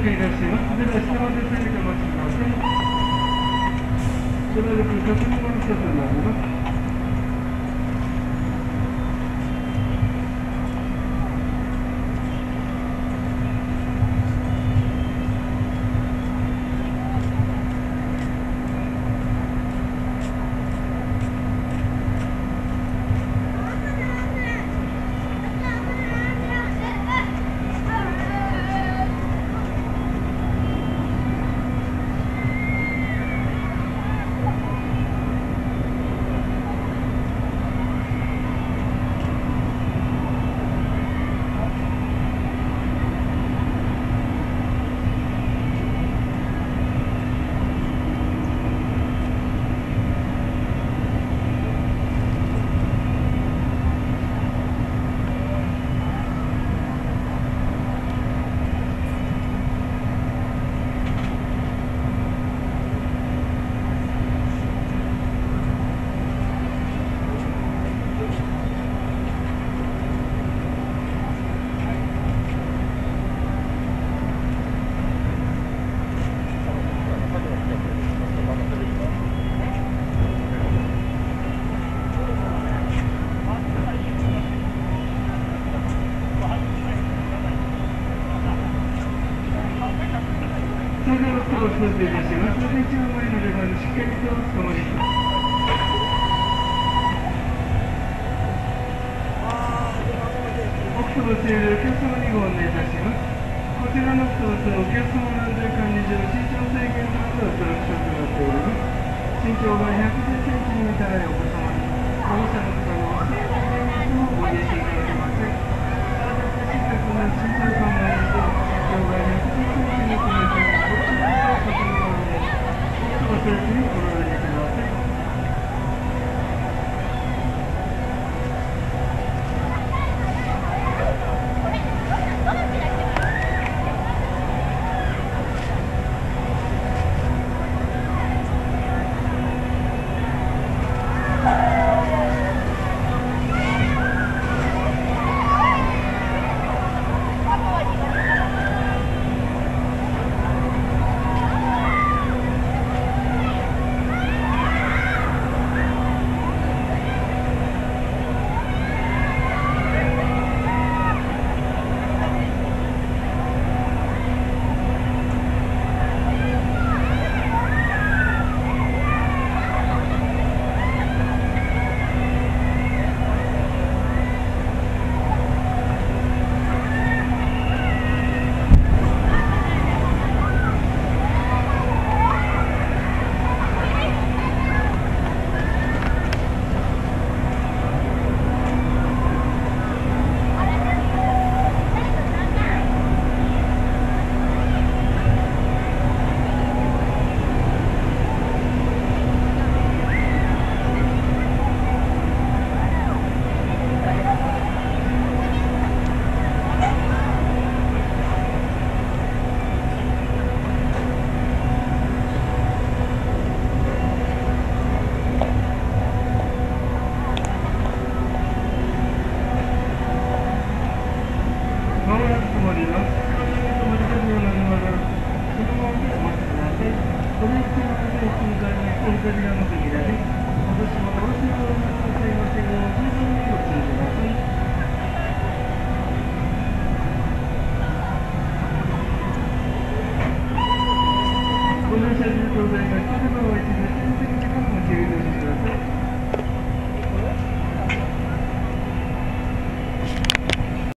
けいたします。では、下まで下げてお待ちください。しばらく確認の一つになります。それでは、少し通知いたします。一番前のレバーにしっかりと捕まります。オクトバスよりお客様にご案内いたします。こちらのオクトバスはお客様の安全管理上、身長制限のあるアトラクションとなっております。身長が110センチに満たないお子様に、保護者の方のお好きなイベントをご利用していただけません。私たちの身長感を上げて、身長が110センチに満たない忘れずにご覧になってください。ご乗車ありがとうございます。